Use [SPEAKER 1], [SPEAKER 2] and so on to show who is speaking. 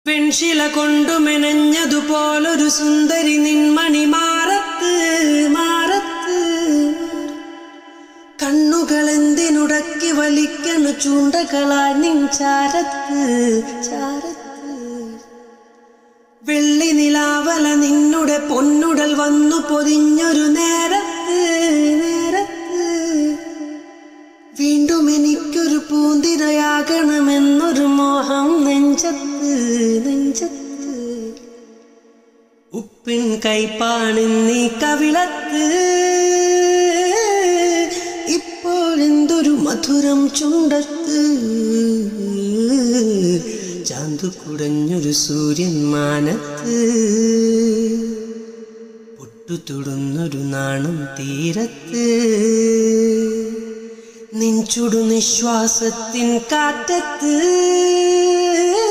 [SPEAKER 1] പെൺശില കൊണ്ടു മെനഞ്ഞതുപോലൊരു സുന്ദരി നിൻമണി മാറത്ത് മാറത്ത് കണ്ണുകൾ എന്തിനുടക്കി വലിക്കണു ചൂണ്ടകളായി നിൻ ചാരത്ത് ചാരത്ത് വെള്ളി നിലാവല നിന്നുടെ പൊന്നുടൽ വന്നു പൊതിഞ്ഞൊരു നേരത്ത് നേരത്ത് വീണ്ടും എനിക്കൊരു പൂന്തിരയാകണമെന്നൊരു മോഹം നെഞ്ചത്ത് നെഞ്ചത്ത് ഉപ്പിൻ കൈപ്പാണിന്നീ കവിളത്ത് ഇപ്പോഴെന്തൊരു മധുരം ചുണ്ടത്ത് ചാന്തു കുടഞ്ഞൊരു സൂര്യൻ മാനത്ത് പൊട്ടുതൊടുന്നൊരു നാണം തീരത്ത് നിൻ ചുടു നിശ്വാസത്തിൻ കാറ്റത്ത്